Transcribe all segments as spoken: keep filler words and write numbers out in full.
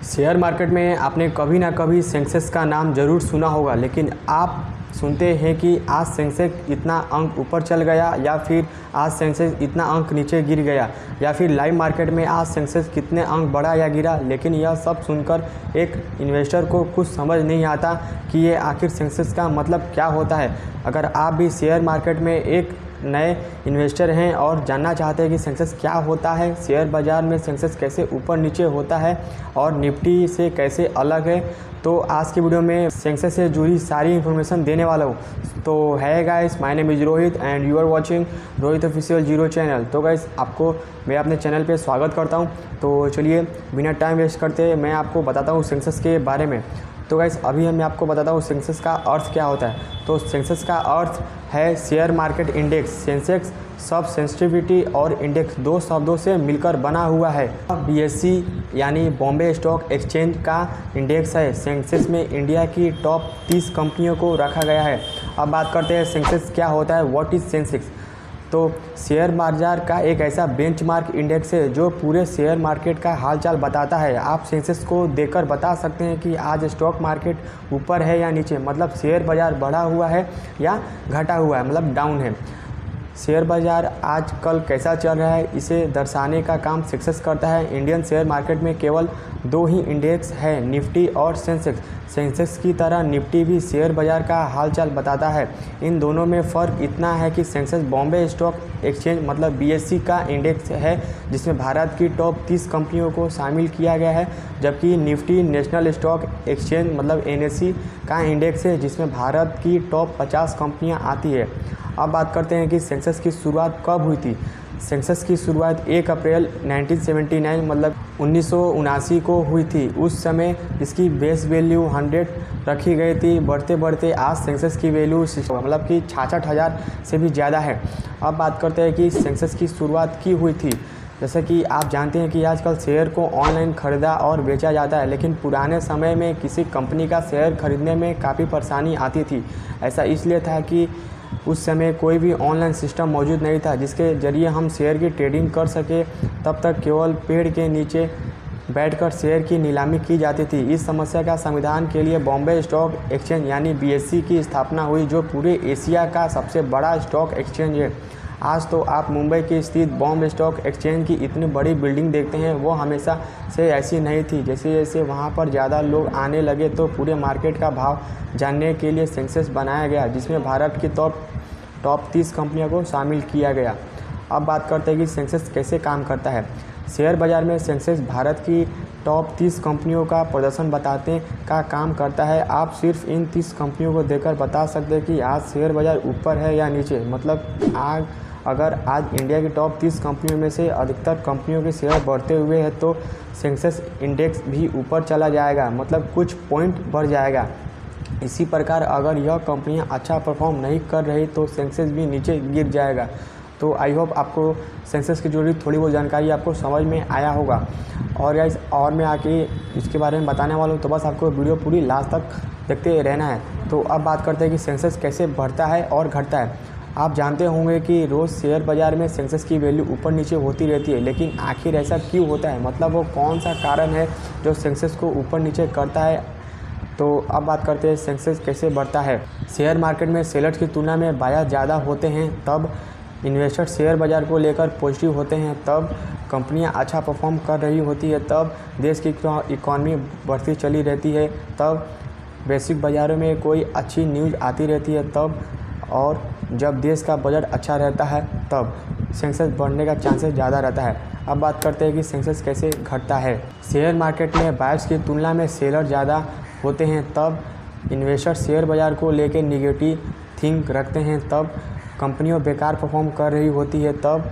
Share market में आपने कभी ना कभी सेंसेक्स का नाम ज़रूर सुना होगा, लेकिन आप सुनते हैं कि आज सेंसेक्स इतना अंक ऊपर चल गया या फिर आज सेंसेक्स इतना अंक नीचे गिर गया या फिर लाइव मार्केट में आज सेंसेक्स कितने अंक बढ़ा या गिरा। लेकिन यह सब सुनकर एक इन्वेस्टर को कुछ समझ नहीं आता कि ये आखिर सेंसेक्स का मतलब क्या होता है। अगर आप भी शेयर मार्केट में एक नए इन्वेस्टर हैं और जानना चाहते हैं कि सेंसेक्स क्या होता है, शेयर बाज़ार में सेंसेक्स कैसे ऊपर नीचे होता है और निफ्टी से कैसे अलग है, तो आज की वीडियो में सेंसेक्स से जुड़ी सारी इन्फॉर्मेशन देने वाला हूँ। तो है guys, my name is Rohit and you are watching Rohit official zero channel. तो गाइस, आपको मैं अपने चैनल पे स्वागत करता हूँ। तो चलिए बिना टाइम वेस्ट करते मैं आपको बताता हूँ सेंसेक्स के बारे में। तो गाइस, अभी मैं आपको बताता हूँ सेंसेक्स का अर्थ क्या होता है। तो सेंसेक्स का अर्थ है शेयर मार्केट इंडेक्स। सेंसेक्स सब सेंसिटिविटी और इंडेक्स दो शब्दों से मिलकर बना हुआ है। बीएसई यानी बॉम्बे स्टॉक एक्सचेंज का इंडेक्स है। सेंसेक्स में इंडिया की टॉप तीस कंपनियों को रखा गया है। अब बात करते हैं सेंसेक्स क्या होता है, व्हाट इज़ सेंसेक्स। तो शेयर बाजार का एक ऐसा बेंचमार्क इंडेक्स है जो पूरे शेयर मार्केट का हालचाल बताता है। आप सेंसेक्स को देखकर बता सकते हैं कि आज स्टॉक मार्केट ऊपर है या नीचे, मतलब शेयर बाजार बढ़ा हुआ है या घटा हुआ है, मतलब डाउन है। शेयर बाज़ार आज कल कैसा चल रहा है, इसे दर्शाने का काम सेंसेक्स करता है। इंडियन शेयर मार्केट में केवल दो ही इंडेक्स है, निफ्टी और सेंसेक्स। सेंसेक्स की तरह निफ्टी भी शेयर बाज़ार का हालचाल बताता है। इन दोनों में फ़र्क इतना है कि सेंसेक्स बॉम्बे स्टॉक एक्सचेंज मतलब बीएसई का इंडेक्स है जिसमें भारत की टॉप तीस कंपनियों को शामिल किया गया है, जबकि निफ्टी नेशनल स्टॉक एक्सचेंज मतलब एनएसई का इंडेक्स है जिसमें भारत की टॉप पचास कंपनियाँ आती है। अब बात करते हैं कि सेंसेक्स की शुरुआत कब हुई थी। सेंसेक्स की शुरुआत एक अप्रैल उन्नीस सौ उन्यासी मतलब उन्नीस सौ उनासी को हुई थी। उस समय इसकी बेस वैल्यू सौ रखी गई थी। बढ़ते बढ़ते आज सेंसेक्स की वैल्यू मतलब कि छियासठ हज़ार से भी ज़्यादा है। अब बात करते हैं कि सेंसेक्स की शुरुआत की हुई थी। जैसे कि आप जानते हैं कि आजकल शेयर को ऑनलाइन ख़रीदा और बेचा जाता है, लेकिन पुराने समय में किसी कंपनी का शेयर खरीदने में काफ़ी परेशानी आती थी। ऐसा इसलिए था कि उस समय कोई भी ऑनलाइन सिस्टम मौजूद नहीं था जिसके ज़रिए हम शेयर की ट्रेडिंग कर सके। तब तक केवल पेड़ के नीचे बैठकर शेयर की नीलामी की जाती थी। इस समस्या का समाधान के लिए बॉम्बे स्टॉक एक्सचेंज यानी बीएसई की स्थापना हुई, जो पूरे एशिया का सबसे बड़ा स्टॉक एक्सचेंज है। आज तो आप मुंबई की स्थित बॉम्बे स्टॉक एक्सचेंज की इतनी बड़ी बिल्डिंग देखते हैं, वो हमेशा से ऐसी नहीं थी। जैसे जैसे वहाँ पर ज़्यादा लोग आने लगे तो पूरे मार्केट का भाव जानने के लिए सेंसेक्स बनाया गया, जिसमें भारत की टॉप टॉप तीस कंपनियों को शामिल किया गया। अब बात करते हैं कि सेंसेक्स कैसे काम करता है। शेयर बाज़ार में सेंसेक्स भारत की टॉप तीस कंपनियों का प्रदर्शन बताने का काम करता है। आप सिर्फ इन तीस कंपनियों को देखकर बता सकते हैं कि आज शेयर बाज़ार ऊपर है या नीचे। मतलब आज अगर आज इंडिया की टॉप तीस कंपनियों में से अधिकतर कंपनियों के शेयर बढ़ते हुए हैं तो सेंसेक्स इंडेक्स भी ऊपर चला जाएगा, मतलब कुछ पॉइंट बढ़ जाएगा। इसी प्रकार अगर यह कंपनियां अच्छा परफॉर्म नहीं कर रही तो सेंसेक्स भी नीचे गिर जाएगा। तो आई होप आपको सेंसेक्स की जुड़ी थोड़ी बहुत जानकारी आपको समझ में आया होगा। और गाइस, और मैं आके इसके बारे में बताने वाला हूँ, तो बस आपको वीडियो पूरी लास्ट तक देखते रहना है। तो अब बात करते हैं कि सेंसेक्स कैसे बढ़ता है और घटता है। आप जानते होंगे कि रोज़ शेयर बाज़ार में सेंसेक्स की वैल्यू ऊपर नीचे होती रहती है, लेकिन आखिर ऐसा क्यों होता है, मतलब वो कौन सा कारण है जो सेंसेक्स को ऊपर नीचे करता है। तो अब बात करते हैं सेंसेक्स कैसे बढ़ता है। शेयर मार्केट में सेलर्स की तुलना में बायर ज़्यादा होते हैं, तब इन्वेस्टर शेयर बाज़ार को लेकर पॉजिटिव होते हैं, तब कंपनियां अच्छा परफॉर्म कर रही होती है, तब देश की इकॉनमी बढ़ती चली रहती है, तब वैश्विक बाज़ारों में कोई अच्छी न्यूज़ आती रहती है, तब और जब देश का बजट अच्छा रहता है तब सेंसेक्स बढ़ने का चांसेस ज़्यादा रहता है। अब बात करते हैं कि सेंसेक्स कैसे घटता है। शेयर मार्केट में बायर्स की तुलना में सेलर ज़्यादा होते हैं, तब इन्वेस्टर शेयर बाज़ार को लेकर निगेटिव थिंक रखते हैं, तब कंपनियों बेकार परफॉर्म कर रही होती है, तब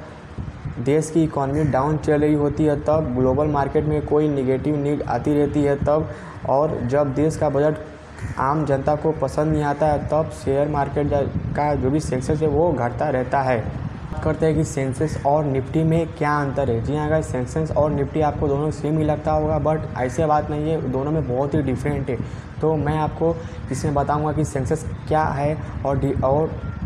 देश की इकॉनमी डाउन चल रही होती है, तब ग्लोबल मार्केट में कोई निगेटिव न्यूज़ आती रहती है, तब और जब देश का बजट आम जनता को पसंद नहीं आता है तब शेयर मार्केट का जो भी सेंसेक्स है वो घटता रहता है। करते हैं कि सेंसेक्स और निफ्टी में क्या अंतर है। जी हाँ गाइस, सेंसेक्स और निफ्टी आपको दोनों सेम ही लगता होगा, बट ऐसे बात नहीं है, दोनों में बहुत ही डिफरेंट है। तो मैं आपको इसमें बताऊंगा कि सेंसेक्स क्या है और और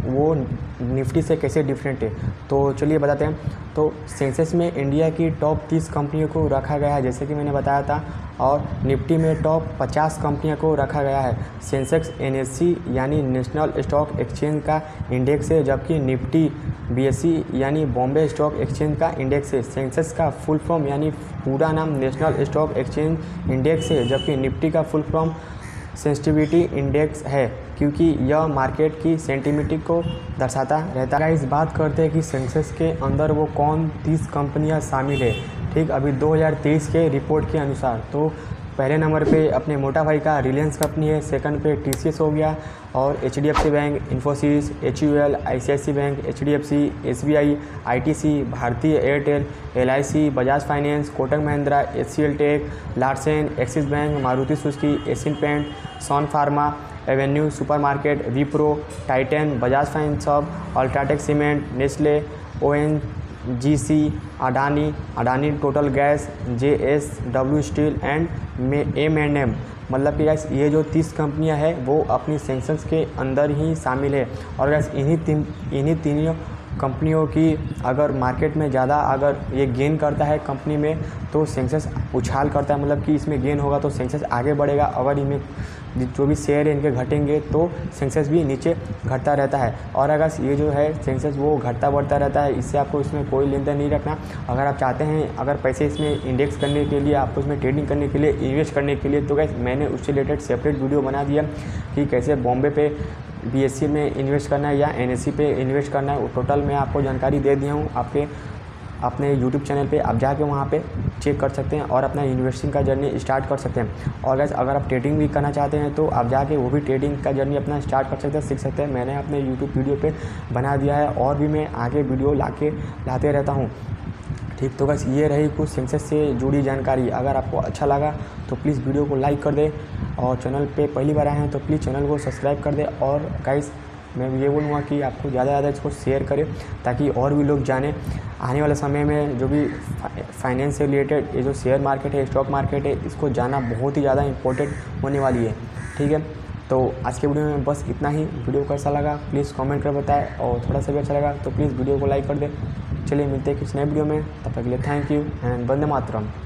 वो निफ्टी से कैसे डिफरेंट है, तो चलिए बताते हैं। तो सेंसेक्स में इंडिया की टॉप तीस कंपनियों को रखा गया है, जैसे कि मैंने बताया था, और निफ्टी में टॉप पचास कंपनियों को रखा गया है। सेंसेक्स एनएससी यानी नेशनल स्टॉक एक्सचेंज का इंडेक्स है, जबकि निफ्टी बीएसई यानी बॉम्बे स्टॉक एक्सचेंज का इंडेक्स है। सेंसेक्स का फुल फॉर्म यानी पूरा नाम नेशनल स्टॉक एक्सचेंज इंडेक्स है, जबकि निफ्टी का फुल फॉर्म सेंसिटिविटी इंडेक्स है, क्योंकि यह मार्केट की सेंटिमिटी को दर्शाता रहता है। इस बात करते हैं कि सेंसेक्स के अंदर वो कौन तीस कंपनियां शामिल है। ठीक, अभी दो हज़ार तेईस के रिपोर्ट के अनुसार तो पहले नंबर पे अपने मोटा भाई का रिलायंस कंपनी है, सेकंड पे टीसीएस हो गया, और HDFC Bank, Infosys, HUL, ICIC Bank, HDFC, SBI, ITC, Bharti Airtel, LIC, Bajaj Finance, Kotak Mahindra, HCL Tech, Larsen, Axis Bank, Maruti Suzuki, Asian Paint, Sun Pharma, Avenue Supermarket, Wipro, Titan, Bajaj Finserv, UltraTech Cement, Nestle, ON GC, Adani, Adani Total Gas, JSW Steel and M and M. मतलब कि gas ये जो तीस कंपनियां हैं वो अपनी Sensex के अंदर ही शामिल है। और गैस इन्हीं तीन इन्हीं तीनों कंपनियों की अगर मार्केट में ज़्यादा अगर ये गेन करता है कंपनी में, तो सेंसेक्स उछाल करता है, मतलब कि इसमें गेन होगा तो सेंसेक्स आगे बढ़ेगा। अगर इनमें जो भी शेयर है इनके घटेंगे तो सेंसेक्स भी नीचे घटता रहता है। और अगर ये जो है सेंसेक्स वो घटता बढ़ता रहता है, इससे आपको इसमें कोई लेन देन नहीं रखना। अगर आप चाहते हैं अगर पैसे इसमें इंडेक्स करने के लिए, आपको इसमें ट्रेडिंग करने के लिए, इन्वेस्ट करने के लिए, तो गैस मैंने उससे रिलेटेड सेपरेट वीडियो बना दिया कि कैसे बॉम्बे पे बीएसई में इन्वेस्ट करना है या एनएससी पे इन्वेस्ट करना है। टोटल मैं आपको जानकारी दे दिया हूँ आपके अपने यूट्यूब चैनल पे, आप जाके वहाँ पे चेक कर सकते हैं और अपना इन्वेस्टिंग का जर्नी स्टार्ट कर सकते हैं। और गैस अगर आप ट्रेडिंग भी करना चाहते हैं तो आप जाके वो भी ट्रेडिंग का जर्नी अपना स्टार्ट कर सकते हैं, सीख सकते हैं। मैंने अपने यूट्यूब वीडियो पे बना दिया है और भी मैं आगे वीडियो ला के लाते रहता हूँ। ठीक, तो बस ये रही कुछ सेंसेक्स से जुड़ी जानकारी। अगर आपको अच्छा लगा तो प्लीज़ वीडियो को लाइक कर दें, और चैनल पे पहली बार आए हैं तो प्लीज़ चैनल को सब्सक्राइब कर दें। और गाइस मैं ये बोलूँगा कि आपको ज़्यादा से ज़्यादा इसको शेयर करें ताकि और भी लोग जानें। आने वाले समय में जो भी फाइनेंस से रिलेटेड ये जो शेयर मार्केट है, स्टॉक मार्केट है, इसको जाना बहुत ही ज़्यादा इंपॉर्टेंट होने वाली है। ठीक है, तो आज के वीडियो में बस इतना ही। वीडियो को कैसा लगा प्लीज़ कमेंट कर बताएं, और थोड़ा सा भी अच्छा लगा तो प्लीज़ वीडियो को लाइक कर दें। चलिए मिलते हैं किसी नए वीडियो में, तब तक के लिए thank you and Vande Mataram.